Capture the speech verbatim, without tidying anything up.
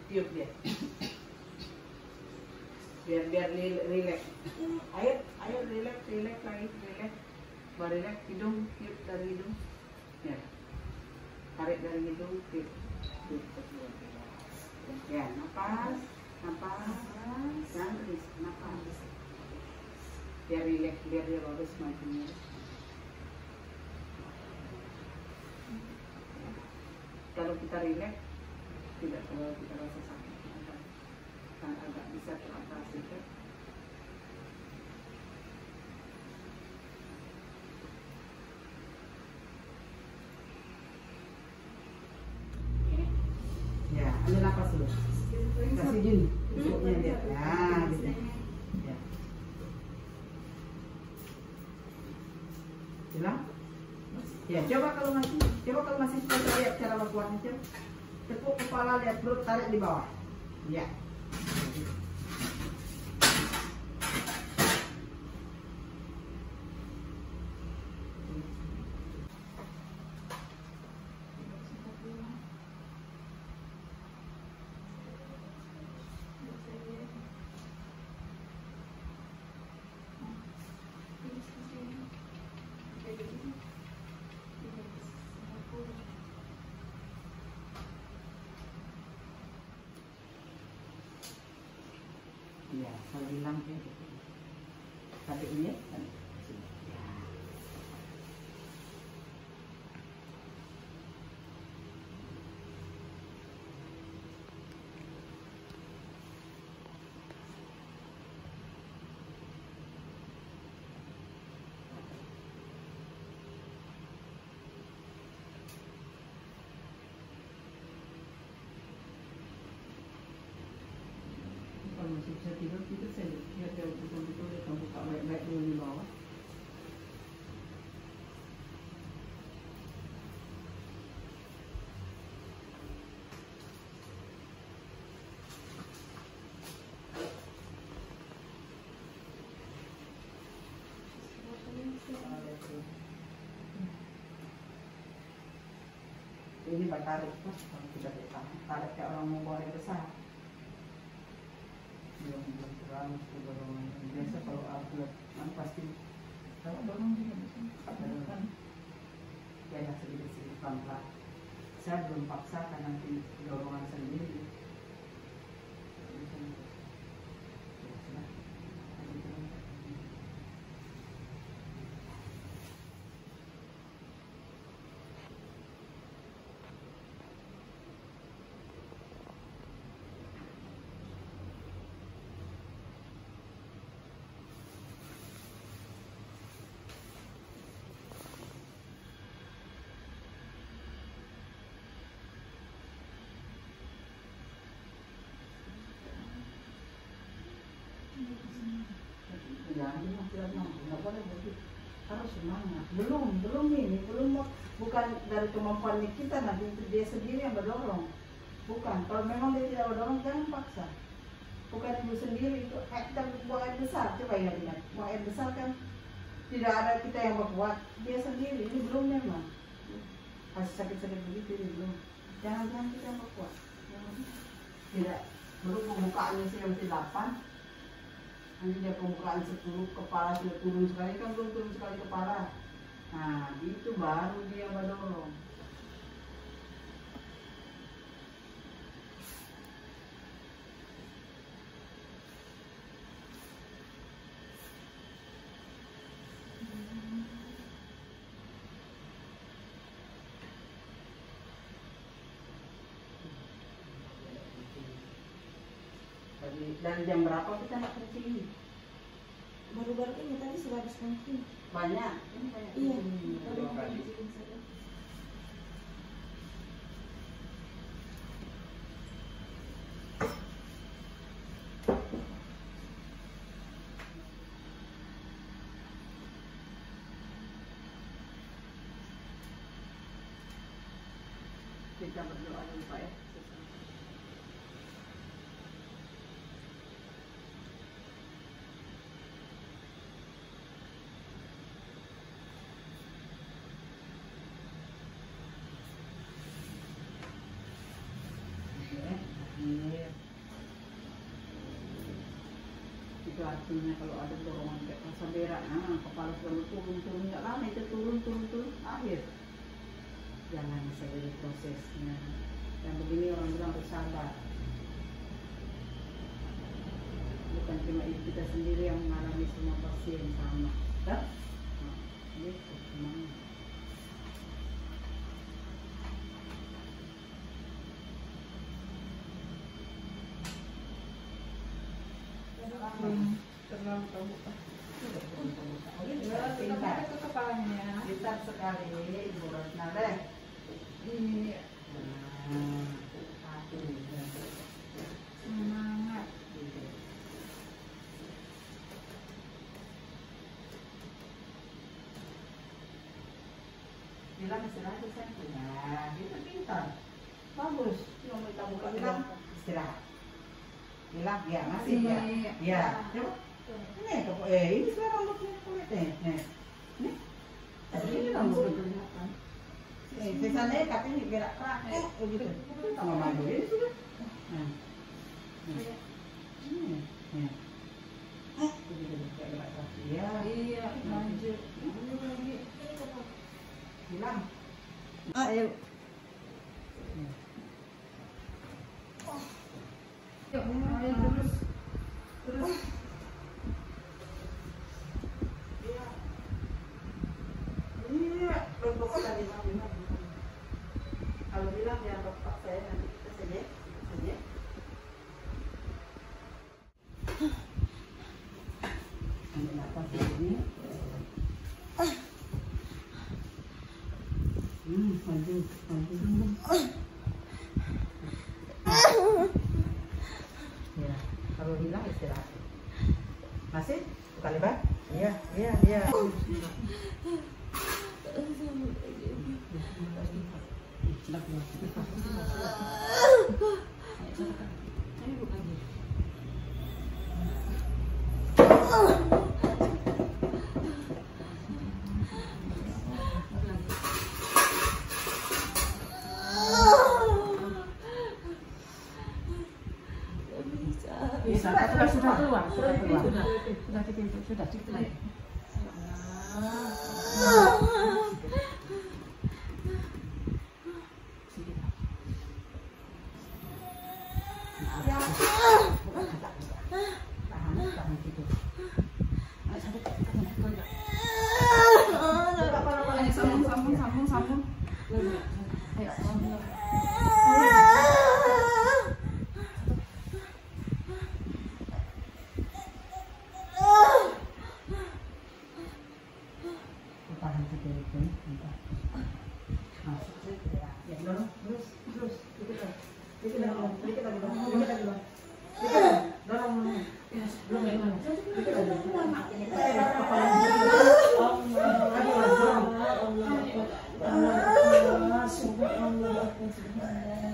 tiup dia. Biar biar relax. Ayo, ayo relax, relax lagi, relax. Baru relax hidung, tiup dari hidung. Ya. Tarik dari hidung, tiup. Tiup ke keluar. Ya, nafas, nafas, dan release, nafas. Biar relax, biar dia bagus majunya. Kalau kita relax, tidak terlalu kita rasa sakit, kan agak bisa teratasi kan. Ya, ambil nafas dulu. Kasih gini, tutupnya dia. Nah, gitu. Ya. Hilang? Ya, coba kalau masih, coba kalau masih kita lihat cara membuatnya, coba. Tepuk kepala, lihat perut, tarik di bawah. Ya. Ya, kalau hilang ya, tadi ini ya. Kalau masih bisa tidur, kita saya lihat jauh betul-betul dia akan buka baik-baik dulu di bawah. Ini tarik, kalau kita tarik kayak orang mau bawa yang besar. Yang berkurang dorongan biasa kalau atlet kan pasti kalau dorong juga bisa kan ya sedikit sedikit pelan. Saya belum paksakan nanti dorongan sendiri. Jangan masih nggak boleh begitu, harus semangat. Belum, belum ini, belum bukan dari kemampuan kita nanti dia sendiri yang berdorong. Bukan, kalau memang dia tidak berdorong jangan paksa. Bukan ibu sendiri itu, eh, kita buang air besar, coba ya lihat, buang air besar kan tidak ada kita yang berbuat, dia sendiri. Ini belum memang, masih sakit-sakit begitu ini belum. Jangan jangan kita yang berbuat, tidak. Baru pembukaannya sih yang delapan. Nanti dia pembukaan sepuluh, kepala sudah turun sekali, kan belum turun sekali kepala. Nah, itu baru dia berdorong. Dari jam berapa kita nak kencing? Baru-baru ini tadi sudah habis kencing. Banyak? Ini banyak. Iya. Dua kali. Kita berdoa dulu Pak ya. Yeah. artinya kalau ada dorongan kayak rasa berak, nah kepala selalu turun-turun, nggak lama itu turun-turun-turun akhir. Jangan saya prosesnya. Yang begini orang bilang harus sabar. Bukan cuma ibu kita sendiri yang mengalami, semua pasien sama. Kan? Nah, gitu, semuanya. Terlalu terbuka. Pintar. Ke kepalanya. Pintar sekali Ibu Rosna deh. Iya. Nah, aku Semangat. bilang istirahat saya. Nah, itu pintar. Bagus. Yang kita buka bilang istirahat. Bilang ya masih ya. Iya. Ya. Coba. Ini kok eh ini sekarang rambutnya kulit eh. Nih. Nih. Tadi ini rambut kelihatan. Eh, biasanya katanya gerak kerak eh begitu. Sama maju ini sudah. Nah. Nih. Nih. Nih. Eh, begitu kayak gerak kaki ya. Iya, maju. Bilang. Ayo. Yuk, ayo terus. Terus. Iya, kelompok tadi bilang. Kalau bilang jangan lepas saya nanti kita saja, saja. Ambil nafas ini. Hmm, maju, maju. Ya, kalau bilang istirahat. Masih? Buka lebar? Iya, iya, iya. Sudah, sudah, sudah keluar, sudah keluar. Sudah, sudah di pintu, sudah di pintu. Sambung, sambung, sambung, sambung. Ayo, sambung. Tahan tidur itu, bentar. Masuk sih, ya, dorong, terus, terus, dikit lagi, dikit lagi, dikit lagi, dikit lagi, dikit lagi, dorong, belum ya, dikit lagi, Allah, Allah, Allah, Allah, Allah,